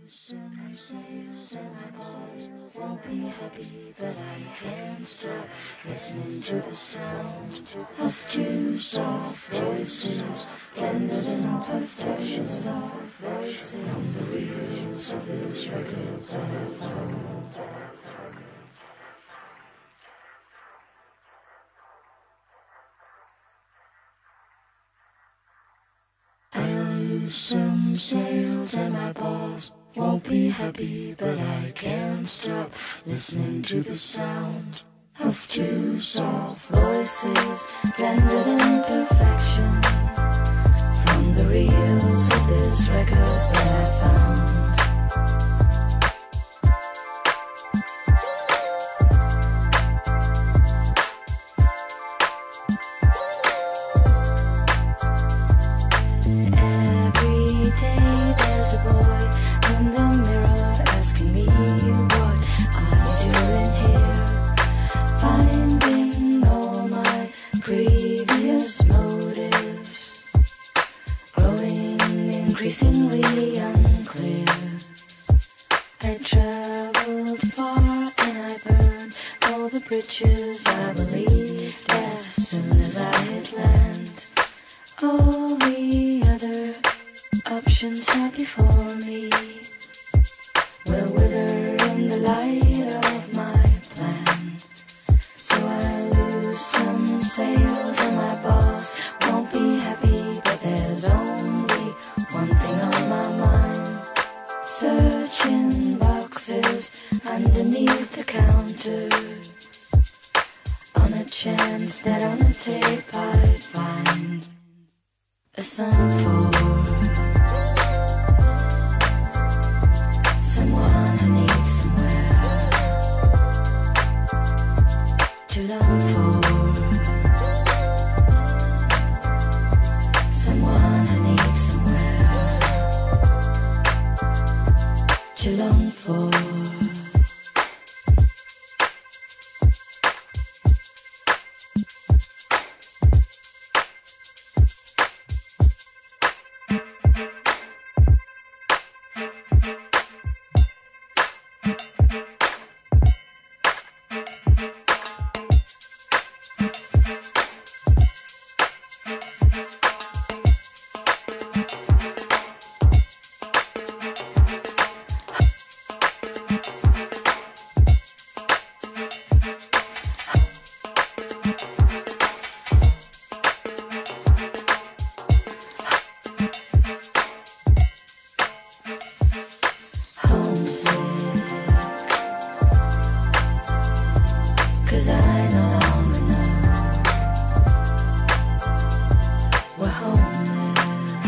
Some sails and my boss won't be happy, but I can't stop listening to the sound of two soft voices blended in perfection. Soft voices on the wheels of this record that I found. I'll lose some sails and my boss won't be happy, but I can't stop listening to the sound of two soft voices blended in perfection from the reels of this record that I found. Every day there's a boy in the mirror asking me what I'm doing here, finding all my previous motives growing increasingly unclear. I traveled far and I burned all the bridges I believed as soon as I hit land. All the other options had before me will wither in the light of my plan. So I lose some sails and my boss won't be happy, but there's only one thing on my mind. Searching boxes underneath the counter on a chance that on a tape I'd find a song for someone who needs somewhere to long for, someone who needs somewhere to long for. Cause I no longer know we're homeless.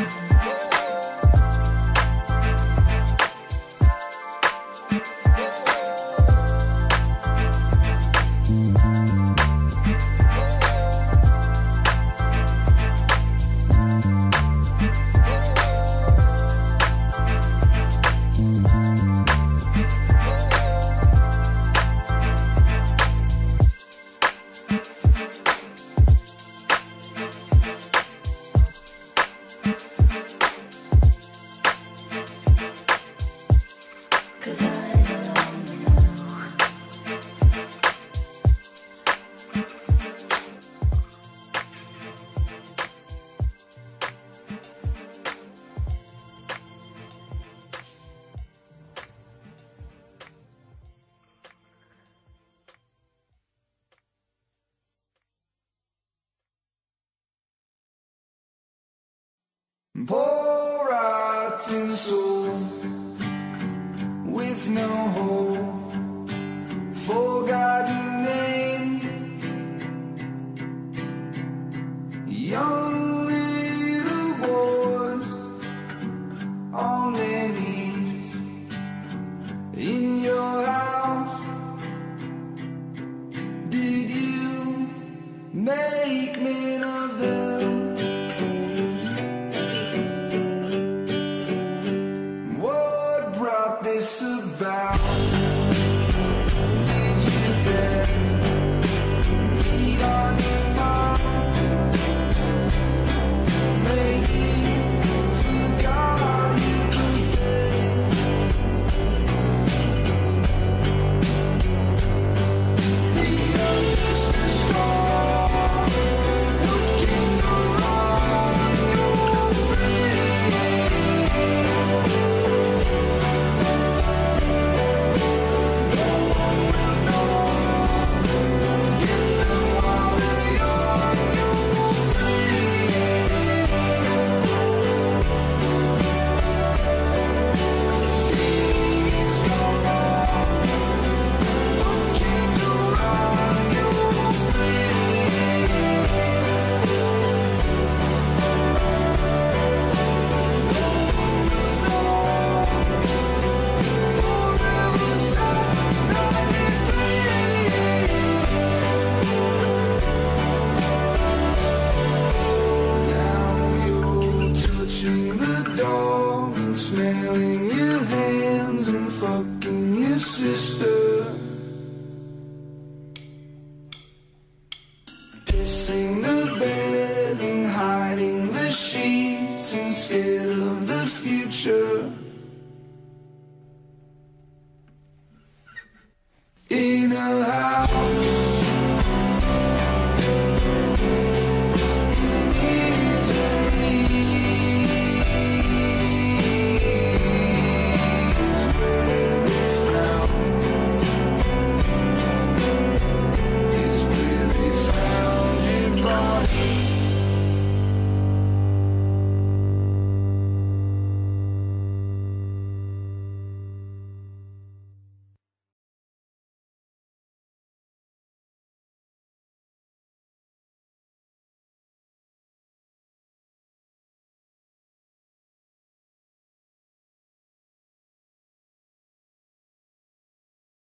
Cause I no longer know. Poor rotten soul with no hope, forgotten name, young little boys on their knees in your house. Did you make men of them? This about? Did you dare meet on your mom? Maybe you forgot you could smelling your hands and fucking your sister, pissing the bed and hiding the sheets and scared of the future. In a house